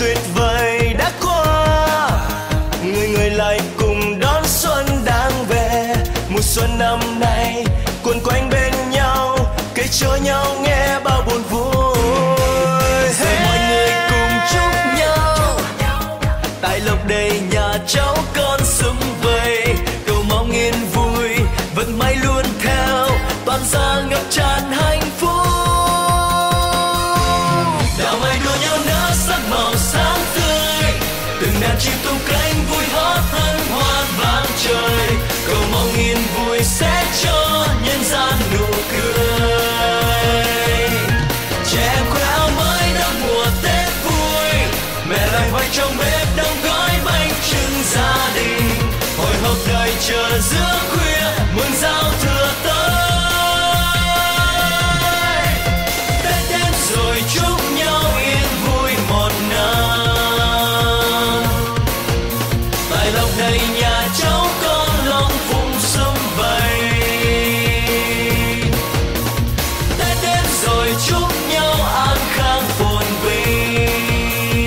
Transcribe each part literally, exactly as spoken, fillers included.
tuyệt vời đã qua, người người lại cùng đón xuân đang về. Mùa xuân năm nay quấn quanh bên nhau, kể cho nhau nghe bao buồn vui. Rồi mọi người cùng chúc nhau tài lộc đầy nhà cháu con sum vầy, cầu mong yên vui vận may luôn theo, toàn gia ngập tràn hạnh phúc. Đào mai đua nhau nở sắc màu sáng tươi, từng đàn chim tung cánh vui hót hân hoan vang trời, cầu mong yên vui sẽ cho nhân gian nụ cười. Trẻ em khoe áo mới đón mùa Tết vui, mẹ lại vai trong bếp đong gói bánh trưng gia đình, hồi hộp đợi chờ giữa khuya mừng giao thừa tới. Tết đến rồi chúc nhau yên vui một năm, tài lộc đầy nhà cháu con long phụng sum vầy. Tết đến rồi chúc nhau an khang phồn vinh,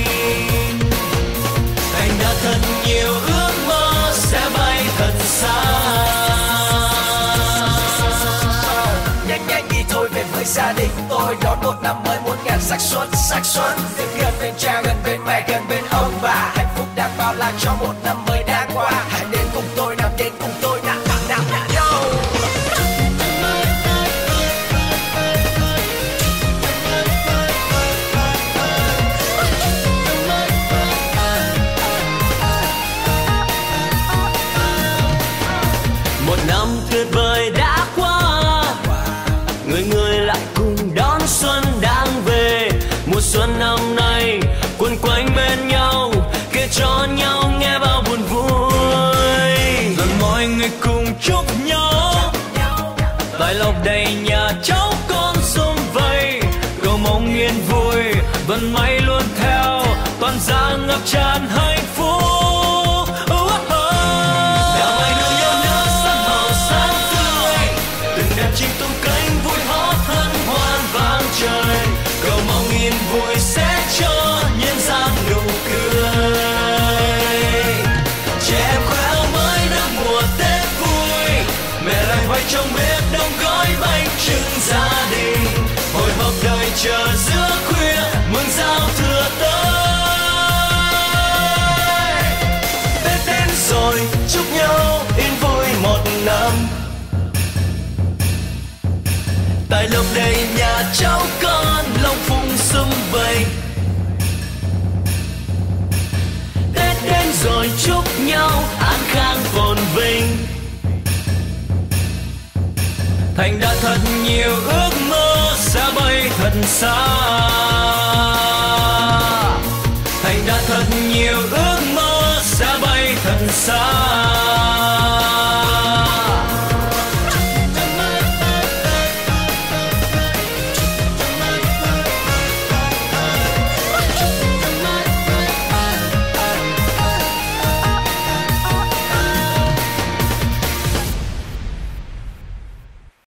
thành đạt thật nhiều ước mơ sẽ bay thật xa. Nhanh nhanh đi thôi về với gia đình tôi, đón một năm mới muôn ngàn sắc xuân sắc xuân. Được gần bên cha gần bên mẹ gần bên ông bà, hạnh phúc đang bao la cho một năm mới đã qua. Hãy đến cùng tôi nào đến cùng tôi nào nào nào nào. Một năm tuyệt vời đã qua, người người lại cùng đón xuân đang về. Mùa xuân năm nay quấn quanh bên nhau, kể cho nhau nghe bao buồn vui. Rồi mọi người cùng chúc nhau tài lộc đầy nhà cháu con sum vầy, cầu mong yên vui vận may luôn theo, toàn gia ngập tràn hạnh phúc. Chim tung cánh vui hót hân hoan vang trời, cầu mong yên vui sẽ cho nhân gian nụ cười. Trẻ em khoe áo mới đón mùa Tết vui, mẹ lại vai trong bếp đong gói bánh trưng gia đình, hồi hộp đợi chờ giữa khuya mừng giao thừa tới. Tết đến rồi chúc nhau yên vui một năm, tài lộc đầy nhà cháu con long phụng sum vầy. Tết đến rồi chúc nhau an khang phồn vinh, thành đạt thật nhiều ước mơ sẽ bay thật xa. Thành đạt thật nhiều ước mơ sẽ bay thật xa.